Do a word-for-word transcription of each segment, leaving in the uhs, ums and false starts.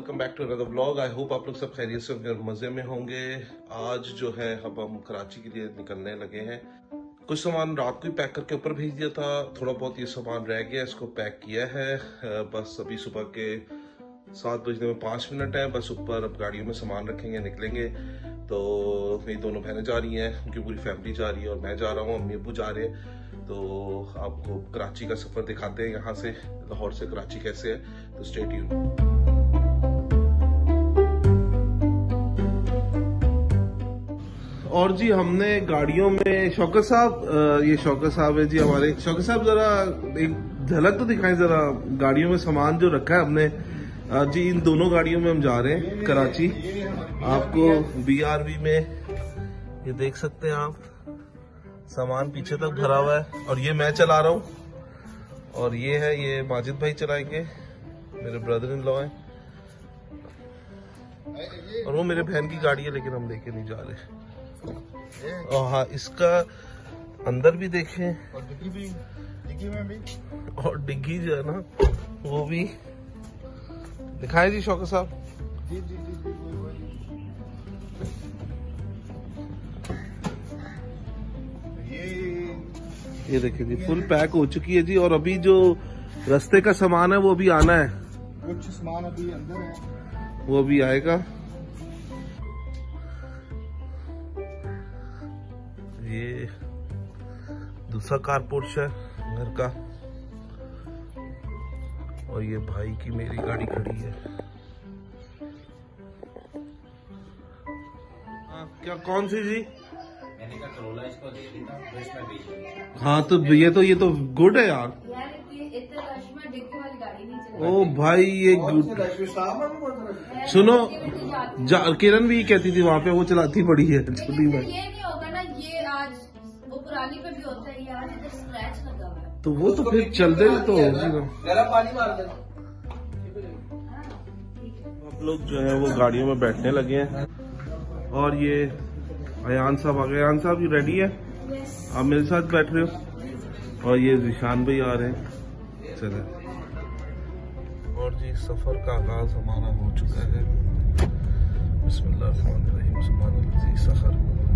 Welcome back to another vlog. I hope आप लोग सब खैरियत से होंगे और मजे में होंगे। आज जो है अब हम कराची के लिए निकलने लगे हैं। कुछ सामान रात को ही पैक करके ऊपर भेज दिया था, थोड़ा बहुत ये सामान रह गया, इसको पैक किया है। बस अभी सुबह के सात बजने में पाँच मिनट है, बस ऊपर अब गाड़ियों में सामान रखेंगे, निकलेंगे। तो मेरी दोनों बहनें जा रही हैं, उनकी पूरी फैमिली जा रही है और मैं जा रहा हूँ, अम्मी अब्बू जा रहे हैं। तो आपको कराची का सफर दिखाते हैं, यहाँ से लाहौर से कराची कैसे है, तो स्टे ट्यून्ड। और जी हमने गाड़ियों में शौकत साहब, ये शौकत साहब है जी हमारे। शौकत साहब जरा एक झलक तो दिखाएं जरा गाड़ियों में सामान जो रखा है हमने। जी इन दोनों गाड़ियों में हम जा रहे हैं कराची। आपको बीआरवी में ये देख सकते हैं आप, सामान पीछे तक भरा हुआ है और ये मैं चला रहा हूँ और ये है ये माजिद भाई चलाएंगे, मेरे ब्रदर इन लॉ हैं। और वो मेरे बहन की गाड़ी है लेकिन हम लेके नहीं जा रहे। और हाँ, इसका अंदर भी देखें और डिग्गी भी, डिग्गी में भी, और डिग्गी जो है ना वो भी दिखाए जी शौकत साहब। जी जी जी जी ये ये देखिए जी फुल पैक हो चुकी है जी। और अभी जो रास्ते का सामान है वो भी आना है, कुछ सामान अभी अंदर है, वो भी आएगा। ये दूसरा कारपोर्ट है घर का और ये भाई की मेरी गाड़ी खड़ी है। आ, क्या कौन सी जी? मैंने कहा करोला इसको दे देता हूं, इसमें भेज दूंगा। हाँ तो ये तो ये तो गुड है यार। यार इतना रश में डिग्गी वाली गाड़ी नहीं चला। ओ भाई ये गुड। सुनो किरण भी कहती थी वहाँ पे वो चलाती पड़ी है छोटी भाई। पुरानी पे भी होता है यार, इधर स्क्रैच लगा हुआ है तो वो तो फिर चल दे तो जरा पानी मार दे। आप लोग जो है वो गाड़ियों में बैठने लगे हैं और ये अयान साहब आ गए। अयान साहब ये रेडी है, आप मेरे साथ बैठ रहे हो और ये जिशान भाई आ रहे हैं। चले और जी सफर का आगाज हमारा हो चुका है। बिस्मिल्लाहिर्रहमानिर्रहीम, सुभानल्लाज़ी सखर।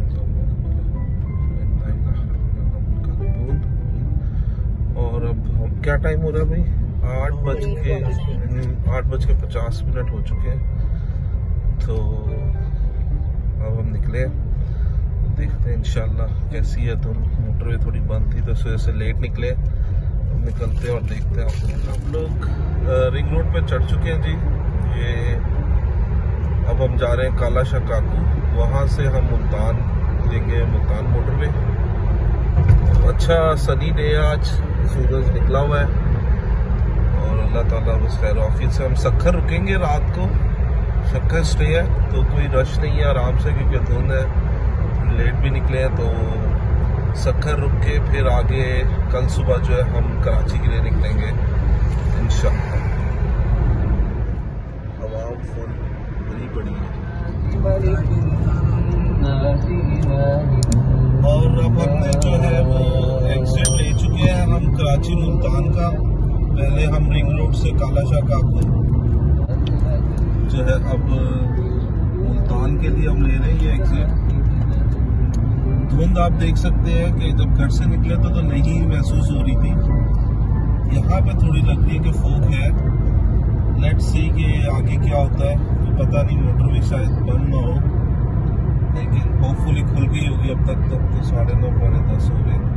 और अब हम क्या टाइम हो रहा है भाई? आठ बज के आठ बज के पचास मिनट हो चुके हैं। तो अब हम निकले, देखते हैं इंशाल्लाह कैसी है। तो मोटरवे थोड़ी बंद थी तो इस वजह से लेट निकले। अब निकलते हैं और देखते हैं। हम लोग रिंग रोड पे चढ़ चुके हैं जी। ये अब हम जा रहे हैं काला शाह काकू, वहाँ से हम मुल्तान लेंगे, मुल्तान मोटरवे। अच्छा सनी डे आज, सूरज निकला हुआ है और अल्लाह ताला बस खैर ऑफिस से। हम सखर रुकेंगे रात को, सखर स्टे है तो कोई रश नहीं है, आराम से, क्योंकि धुंध है, लेट भी निकले हैं। तो सखर रुक के फिर आगे कल सुबह जो है हम कराची के लिए निकलेंगे इंशाअल्लाह। हवा फुल भरी पड़ी है और अब हमने जो है वो एग्जिट ले चुके हैं हम कराची मुल्तान का। पहले हम रिंग रोड से काला शाह काकू जो है अब मुल्तान के लिए हम ले रहे हैं ये एग्जिट। धुंध आप देख सकते हैं कि जब घर से निकले तो, तो नहीं महसूस हो रही थी। यहाँ पे थोड़ी लग रही है कि फोग है। लेट्स सी कि आगे क्या होता है, तो पता नहीं, मोटरवे शायद बंद ना हो, लेकिन होपफुली खुल गई होगी अब तक। तक तो साढ़े नौ पौने दस हो गए।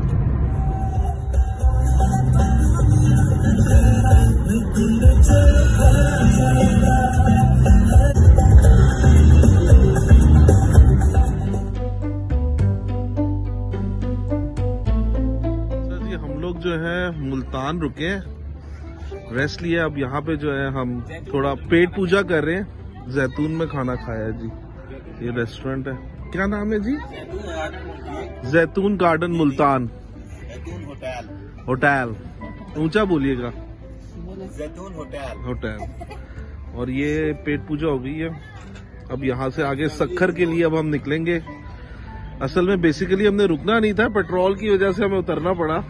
जी हम लोग जो है मुल्तान रुके, रेस्ट लिया। अब यहाँ पे जो है हम थोड़ा पेट पूजा कर रहे हैं। जैतून में खाना खाया जी, ये रेस्टोरेंट है, क्या नाम है जी? जैतून गार्डन मुल्तान होटल। ऊंचा बोलिएगा, जैतून होटल होटल। और ये पेट पूजा हो गई है। अब यहाँ से आगे सखर के लिए अब हम निकलेंगे। असल में बेसिकली हमने रुकना नहीं था, पेट्रोल की वजह से हमें उतरना पड़ा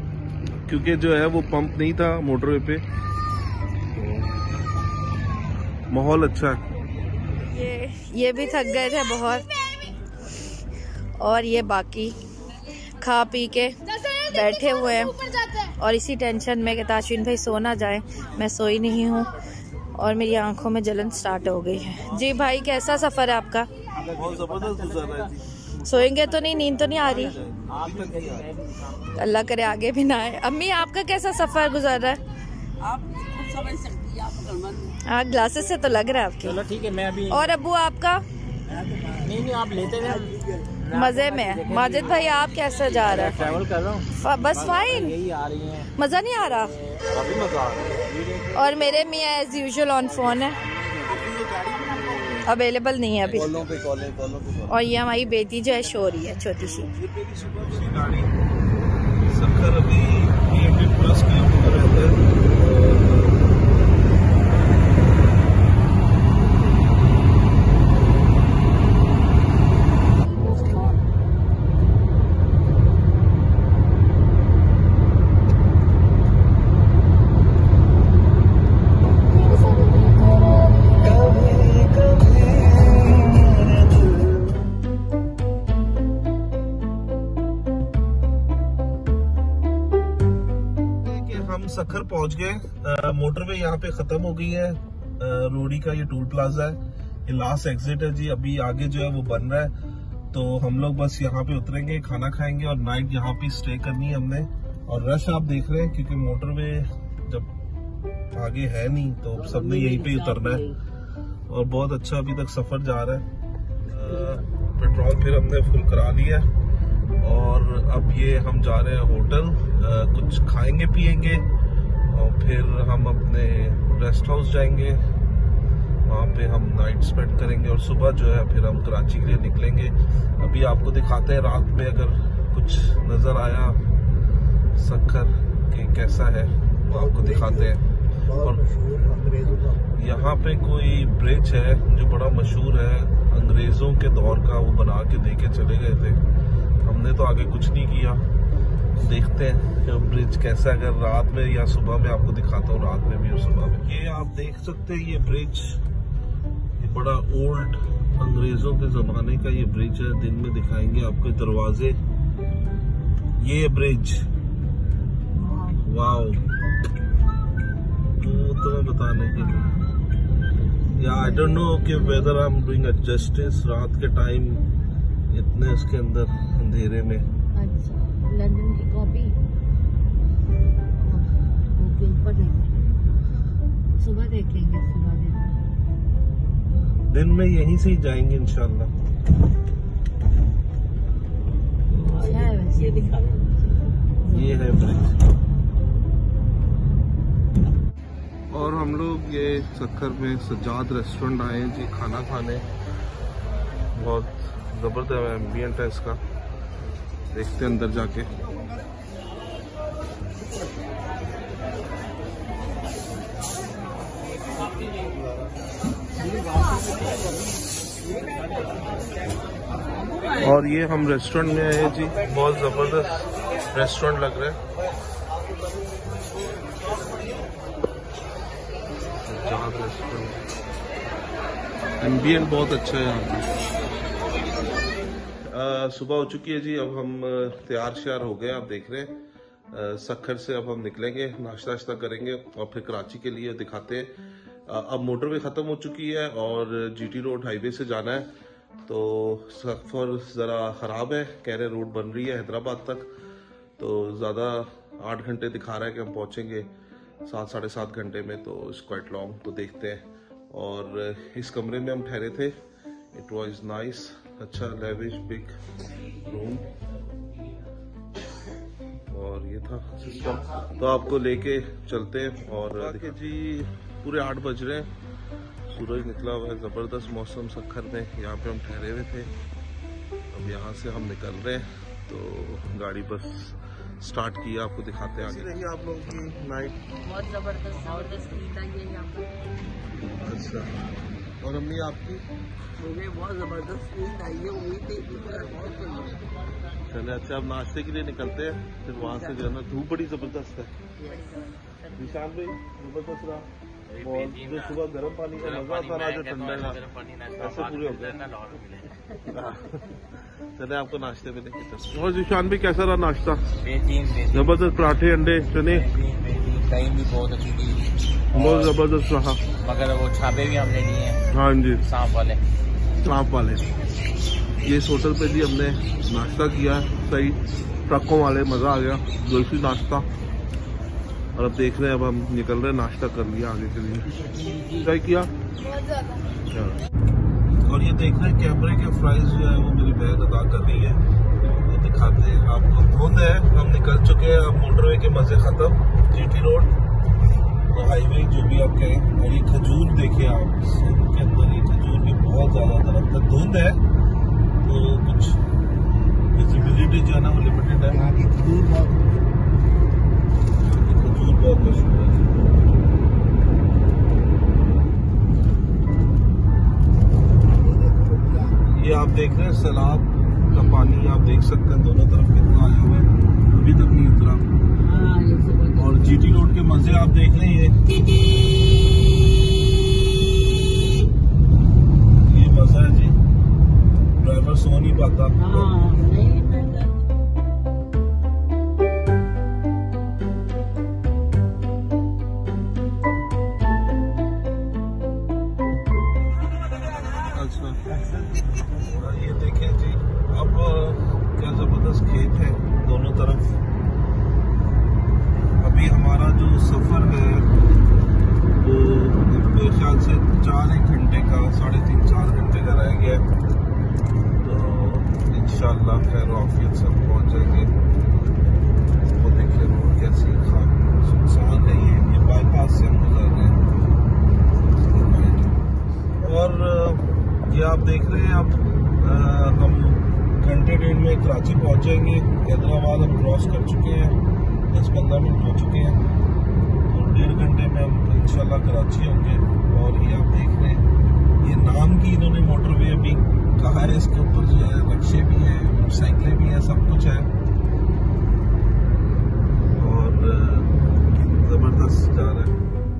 क्योंकि जो है वो पंप नहीं था मोटरवे पे। माहौल अच्छा है। ये ये भी थक गए थे बहुत, और ये बाकी खा पी के बैठे हुए हैं और इसी टेंशन में कि ताशवीन भाई सो ना जाए। मैं सोई नहीं हूँ और मेरी आंखों में जलन स्टार्ट हो गई है। जी भाई, कैसा सफ़र है आपका? बहुत जबरदस्त गुजारा है जी। सोएंगे तो नहीं? नींद तो नहीं आ रही? अल्लाह करे आगे भी ना आए। अम्मी, आपका कैसा सफ़र गुजर रहा है? आप खुद समझ सकती हैं, आप हाँ, ग्लासेस से तो लग रहा है आपके। चलो ठीक है, मैं अभी। और अब्बू आपका? नहीं नहीं, आप लेते रहे, मजे में। माजिद भाई, आप कैसे जा रहे हैं? ट्रैवल कर रहा हूँ बस फाइन। यही आ रही हैं। मजा नहीं आ रहा? काफी मजा आ रहा है। और मेरे मियाँ एज यूजुअल ऑन फोन है, अवेलेबल नहीं है अभी। कॉलों पे कॉलें कॉलों पे कॉलें। और ये हमारी बेटी जो है शो रही है छोटी सी। गाड़ी सखर अभी प्लस किलोमीटर रहता है। सखर पहुंच गए। मोटरवे यहाँ पे खत्म हो गई है। रोडी का ये टोल प्लाजा है, ये लास्ट एग्जिट है जी। अभी आगे जो है वो बन रहा है, तो हम लोग बस यहाँ पे उतरेंगे, खाना खाएंगे और नाइट यहाँ पे स्टे करनी है हमने। और रश आप देख रहे हैं क्योंकि मोटरवे जब आगे है नहीं तो सबने यहीं पे उतरना है। और बहुत अच्छा अभी तक सफर जा रहा है। पेट्रोल फिर हमने फुल करा लिया और अब ये हम जा रहे हैं होटल, कुछ खाएंगे पिएंगे और फिर हम अपने रेस्ट हाउस जाएंगे, वहाँ पे हम नाइट स्पेंड करेंगे और सुबह जो है फिर हम कराची के लिए निकलेंगे। अभी आपको दिखाते हैं रात में अगर कुछ नज़र आया सखर के कैसा है वो आपको दिखाते हैं। और यहाँ पे कोई ब्रिज है जो बड़ा मशहूर है, अंग्रेजों के दौर का, वो बना के दे के चले गए थे। हमने तो आगे कुछ नहीं किया, देखते हैं कि ब्रिज कैसा है। अगर रात में या सुबह में आपको दिखाता हूँ, रात में भी और सुबह में। ये आप देख सकते हैं ये ब्रिज, ये बड़ा ओल्ड अंग्रेजों के जमाने का ये ब्रिज है। दिन में दिखाएंगे आपको दरवाजे, ये ब्रिज, वाओ, वो तो बताने के लिए। या आई डोंट नो कि whether I am doing a justice रात के टाइम इतने उसके अंदर अंधेरे में। अच्छा, लंदन की कॉपी ऊपर देखेंगे, सुबह देखेंगे, सुबह देखेंगे। दिन में यहीं से ही जाएंगे इंशाल्लाह। अच्छा है वैसे, ये दिखा दो, ये है ब्रिज। और हम लोग ये सखर में सज्जाद रेस्टोरेंट आए हैं जी खाना खाने। बहुत जबरदस्त एम्बियंट है इसका, देखते हैं अंदर जाके। और ये हम रेस्टोरेंट में आए हैं जी, बहुत जबरदस्त रेस्टोरेंट लग रहा है। एम्बियंट बहुत अच्छा है यहाँ पे। सुबह हो चुकी है जी, अब हम तैयार श्यार हो गए, आप देख रहे हैं। सखर से अब हम निकलेंगे, नाश्ता वाश्ता करेंगे और फिर कराची के लिए दिखाते हैं। अब मोटरवे ख़त्म हो चुकी है और जीटी रोड हाईवे से जाना है, तो सफ़र ज़रा ख़राब है, कह रहे रोड बन रही है हैदराबाद तक, तो ज़्यादा आठ घंटे दिखा रहा है कि हम पहुँचेंगे सात साढ़े सात घंटे में, तो इट्स क्वाइट लॉन्ग, तो देखते हैं। और इस कमरे में हम ठहरे थे, इट वाज नाइस, अच्छा लेविश बिग रूम, और ये था सिस्टम। तो आपको लेके चलते हैं। और देखिए जी, पूरे आठ बज रहे हैं, सूरज निकला हुआ है, ज़बरदस्त मौसम सखर में, यहाँ पे हम ठहरे हुए थे। अब यहाँ से हम निकल रहे हैं, तो गाड़ी बस स्टार्ट किया, आपको दिखाते हैं आगे। रही आप लोगों की नाइट बहुत जबरदस्त जबरदस्त नींद आई है यहाँ पर। अच्छा, और अम्मी आपकी? मुझे बहुत जबरदस्त नींद आई है, उम्मीद थी बहुत। चले अच्छा, अब नाश्ते के लिए निकलते हैं, फिर वहाँ से जाना। धूप बड़ी जबरदस्त है, निशान भाई जबरदस्त रहा। जो सुबह गर्म पानी का मजा आता है, जो ठंडा का ऐसे पूरे हो गए। चले आपको नाश्ते में लेके। और जिशान भी कैसा रहा नाश्ता? जबरदस्त पराठे, अंडे, चने, टाइम भी बहुत अच्छी थी, बहुत जबरदस्त रहा। मगर वो छापे भी हमने लिए हैं, हाँ जी, सांप वाले सांप वाले। ये इस होटल पे भी हमने नाश्ता किया, सही ट्रकों वाले, मजा आ गया, जुल्फी नाश्ता। और अब देख रहे हैं, अब हम निकल रहे हैं, नाश्ता कर लिया आगे के लिए। क्या किया? और ये देख रहे हैं कैमरे के प्राइस जो है वो मेरी बहन अदा कर रही है, वो दिखाते हैं आपको। धुंध है, हम निकल चुके हैं, अब मोटरवे के मजे खत्म, जीटी रोड तो हाईवे जो भी आप कहें। और ये खजूर देखिए आप, के अंदर ये खजूर के बहुत ज्यादा दरख्त है। धुंध है तो कुछ विजिबिलिटी जो है ना वो लिमिटेड है। खजूर बहुत खजूर बहुत मशहूर है। ये आप देख रहे हैं सैलाब का पानी, आप देख सकते हैं दोनों तरफ कितना आया हुआ है, अभी तक नहीं उतरा। और जीटी रोड के मजे आप देख रहे हैं, ये मजा है जी, ड्राइवर सो नहीं पाता। ये देखें जी, अब क्या जबरदस्त खेत है दोनों तरफ। अभी हमारा जो सफर है वो मेरे ख्याल से चार एक घंटे का, साढ़े तीन चार घंटे का रह गया, तो इंशाल्लाह खैर आफियत से हम पहुंच जाएंगे। वो देखिए रोड कैसी सुनसान है, ये ये बाईपास से हम गुजर रहे हैं। और ये आप देख रहे हैं, अब आ, हम घंटे डेढ़ में कराची पहुंच जाएंगे। हैदराबाद हम क्रॉस कर चुके हैं, दस पंद्रह मिनट हो चुके हैं, तो डेढ़ घंटे में हम इंशाल्लाह कराची होंगे। और ये आप देख रहे हैं, ये नाम की इन्होंने मोटरवे अभी कहा है, इसके ऊपर जो है रिक्शे भी हैं, मोटरसाइकिलें भी हैं, सब कुछ है और जबरदस्त जा रहा है।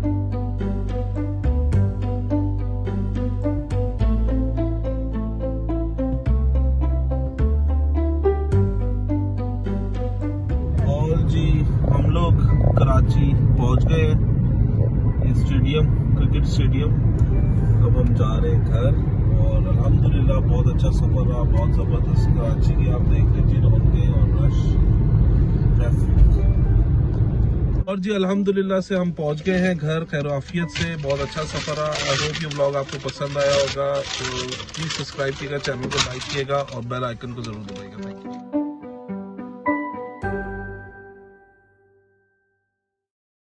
कराची पहुंच गए ये स्टेडियम, क्रिकेट स्टेडियम। अब हम जा रहे हैं घर और अल्हम्दुलिल्लाह बहुत अच्छा सफर रहा, बहुत जबरदस्त। कराची की आप देख लीजिए रौनकें और रश, ट्रैफिक। और जी अल्हम्दुलिल्लाह से हम पहुंच गए हैं घर खैर-ओ-आफियत से। बहुत अच्छा सफर रहा। आई होप ये व्लॉग आपको पसंद आया होगा, तो प्लीज सब्सक्राइब कीजिएगा, चैनल को लाइक कीजिएगा और बेल आइकन को जरूर दबाइएगा। Thank you.